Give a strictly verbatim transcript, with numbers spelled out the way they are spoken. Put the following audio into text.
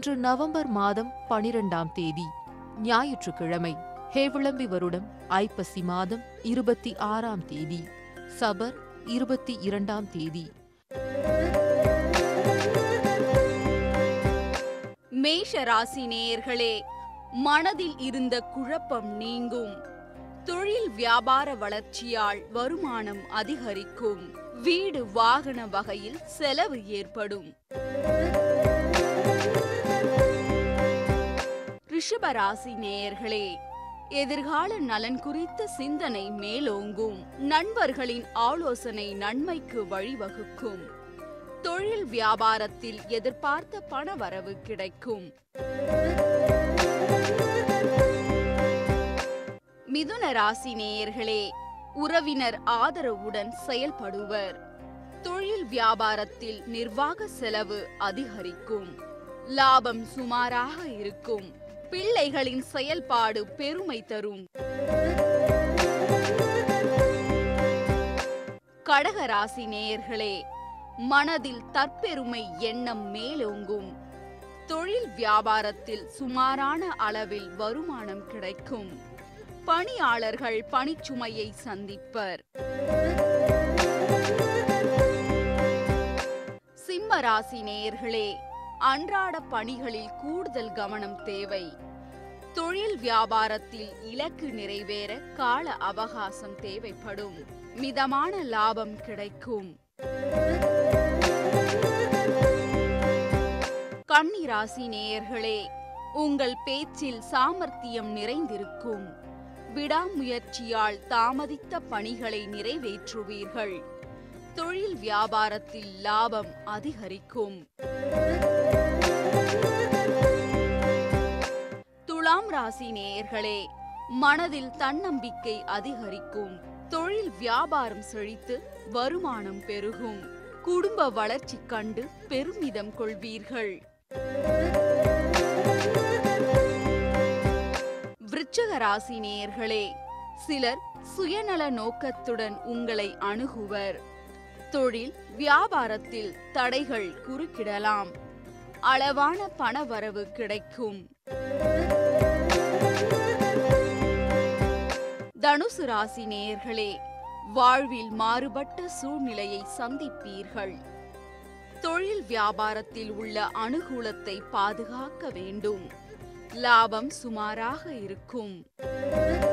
இன்று நவம்பர் மாதம் பனிரெண்டாம் தேதி ஞாயிற்றுக்கிழமை. ஹேவிளம்பி வருடம் ஐப்பசி மாதம் இருபத்தி ஆறாம் தேதி. சபர் இருபத்தி இரண்டாம் தேதி. மேஷ ராசி நேயர்களே, மனதில் இருந்த குழப்பம் நீங்கும். தொழில் வியாபார வளர்ச்சியால் வருமானம் அதிகரிக்கும். வீடு வாகன வகையில் செலவு ஏற்படும். ரிஷப ராசி நேயர்களே, எதிர்கால நலன் குறித்த சிந்தனை மேலோங்கும். நண்பர்களின் ஆலோசனை நன்மைக்கு வழிவகுக்கும். தொழில் வியாபாரத்தில் எதிர்பார்த்த பணவரவு கிடைக்கும். மிதுன ராசி நேயர்களே, உறவினர் ஆதரவுடன் செயல்படுவர். தொழில் வியாபாரத்தில் நிர்வாக செலவு அதிகரிக்கும். லாபம் சுமாராக இருக்கும். பிள்ளைகளின் செயல்பாடு பெருமை தரும். கடக ராசி நேயர்களே, மனதில் தற்பெருமை எண்ணம் மேலோங்கும். தொழில் வியாபாரத்தில் சுமாரான அளவில் வருமானம் கிடைக்கும். பணியாளர்கள் பணிச்சுமையை சந்திப்பர். சிம்ம ராசி நேயர்களே, அன்றாட பணிகளில் கூடுதல் கவனம் தேவை. தொழில் வியாபாரத்தில் இலக்கு நிறைவேற கால அவகாசம் தேவைப்படும். மிதமான லாபம் கிடைக்கும். கன்னி ராசி நேயர்களே, உங்கள் பேச்சில் சாமர்த்தியம் நிறைந்திருக்கும். விடாமுயற்சியால் தாமதித்த பணிகளை நிறைவேற்றுவீர்கள். தொழில் வியாபாரத்தில் லாபம் அதிகரிக்கும். துலாம் ராசி நேயர்களே, மனதில் தன்னம்பிக்கை அதிகரிக்கும். தொழில் வியாபாரம் செழித்து வருமானம் பெருகும். குடும்ப வளர்ச்சி கண்டு பெருமிதம் கொள்வீர்கள். விருச்சிக ராசி நேயர்களே, சிலர் சுயநல நோக்கத்துடன் உங்களை அணுகுவர். தொழில் வியாபாரத்தில் தடைகள் குறுக்கிடலாம். அளவான பணவரவு கிடைக்கும். தனுசு ராசி நேயர்களே, வாழ்வில் மாறுபட்ட சூழ்நிலையை சந்திப்பீர்கள். தொழில் வியாபாரத்தில் உள்ள அனுகூலத்தை பாதுகாக்க வேண்டும். லாபம் சுமாராக இருக்கும்.